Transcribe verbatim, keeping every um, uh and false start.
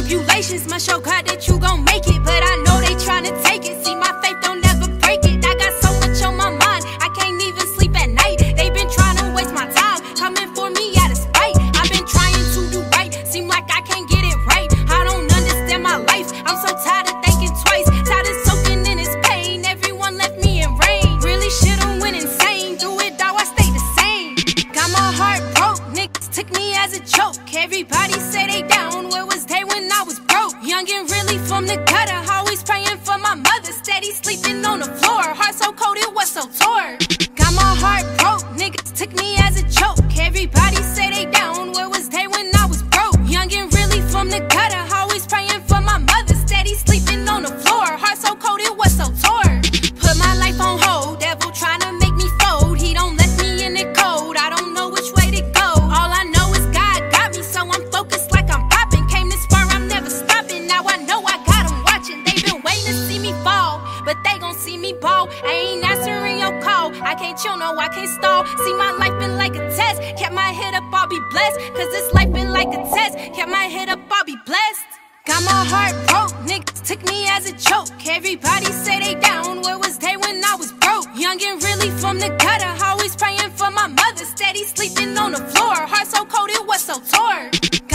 tribulations must show God that you gon' make it, but I know they tryna take it. See, my faith don't never break it. I got so much on my mind, I can't even sleep at night. They been tryna waste my time, coming for me out of spite. I've been trying to do right, seem like I can't get it right. I don't understand my life, I'm so tired of thinking twice. Tired of soaking in this pain, everyone left me in rain. Really should've went insane, do it all, I stayed the same. Got my heart broke, niggas took me as a joke. Everybody say they down, where was they when I was broke? Young and really from the gutter, always praying for my mother. Steady sleeping on the floor, heart so cold it was so torn. Got my heart broke, niggas took me as a joke. Everybody say they down, where was they when I was broke? Young and really from the gutter, always praying for my mother. Steady sleeping on the floor, heart so cold it was so torn. Put my life on hold, devil trying to make me fold. He don't let me in the cold, I don't know which way to go. All I know is God got me, so I'm focused like I'm popping. Came this far, I'm never stopping, now I know I got them watching. They been waiting to see me fall, but they gon' see me ball. I ain't answering your call, I can't chill, no, I can't stall. See, my life been like a test, kept my head up, I'll be blessed. Cause this life been like a test, kept my head up, I'll be blessed. Got my heart broke, niggas took me as a joke. Everybody say they down, where was they when I was broke? Young and really from the gutter, always praying for my mother. Steady sleeping on the floor, heart so cold it was so torn.